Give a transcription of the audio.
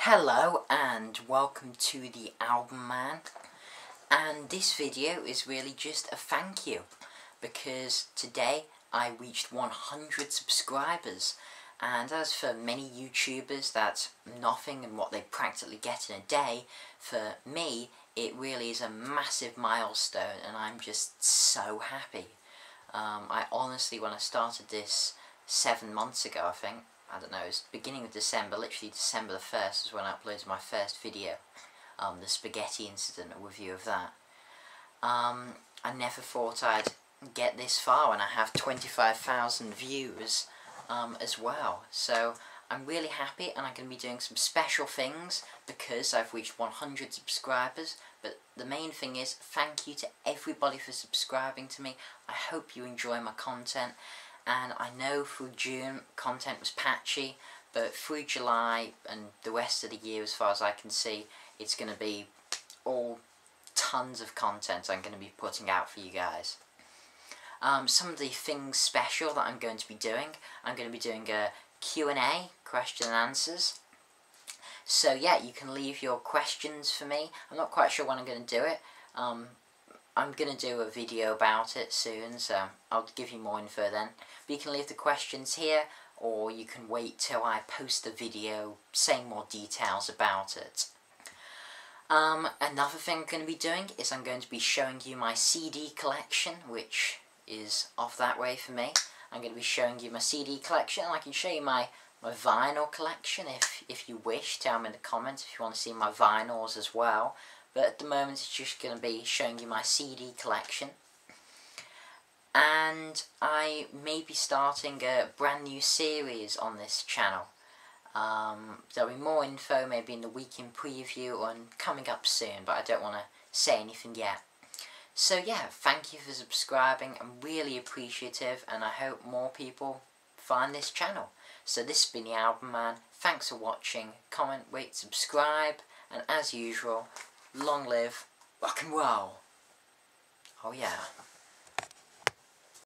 Hello and welcome to the Album Man, and this video is really just a thank you because today I reached 100 subscribers, and as for many YouTubers that's nothing and what they practically get in a day, for me it really is a massive milestone and I'm just so happy. I honestly, when I started this 7 months ago, I don't know, it was beginning of December, literally December the 1st was when I uploaded my first video, the spaghetti incident, a review of that. I never thought I'd get this far when I have 25,000 views as well, so I'm really happy, and I'm going to be doing some special things because I've reached 100 subscribers. But the main thing is, thank you to everybody for subscribing to me. I hope you enjoy my content. And I know through June content was patchy, but through July and the rest of the year, as far as I can see, it's going to be all tons of content I'm going to be putting out for you guys. Some of the things special that I'm going to be doing, I'm going to be doing a Q&A, question and answers. So yeah, you can leave your questions for me. I'm not quite sure when I'm going to do it. I'm going to do a video about it soon, so I'll give you more info then. But you can leave the questions here, or you can wait till I post a video saying more details about it. Another thing I'm going to be doing is I'm going to be showing you my CD collection, which is off that way for me. I'm going to be showing you my CD collection, and I can show you my vinyl collection if you wish. Tell me in the comments if you want to see my vinyls as well. But at the moment it's just going to be showing you my CD collection. And I may be starting a brand new series on this channel. There'll be more info maybe in the week in preview and coming up soon, but I don't want to say anything yet. So yeah, thank you for subscribing. I'm really appreciative, and I hope more people find this channel. So this has been the Album Man. Thanks for watching. Comment, rate, subscribe, and as usual, long live rock and roll. Oh yeah.